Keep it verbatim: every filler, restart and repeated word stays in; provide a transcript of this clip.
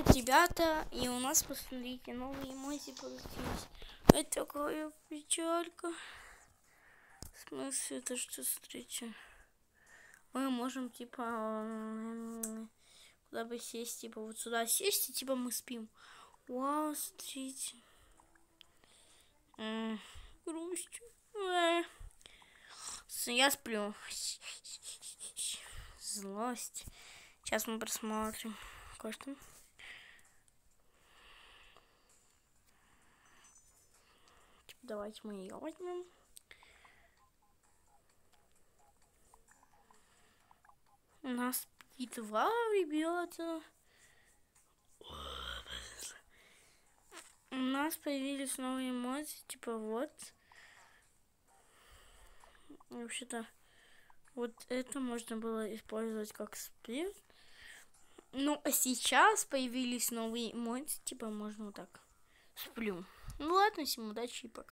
Привет, ребята, и у нас, посмотрите, новые эмодзи получились. Это такая печалька. В смысле, это что, смотрите. Мы можем, типа, куда бы сесть, типа, вот сюда сесть, и, типа, мы спим. Вау, смотрите. М-м, грусть. Э. Я сплю. Злость. Сейчас мы просмотрим кое-что. Давайте мы ее возьмем. У нас два ребята. У нас появились новые эмодзи, типа вот. Вообще-то вот это можно было использовать как сплит. Ну а сейчас появились новые эмодзи, типа можно вот так. Сплю. Ну ладно, всем удачи и пока.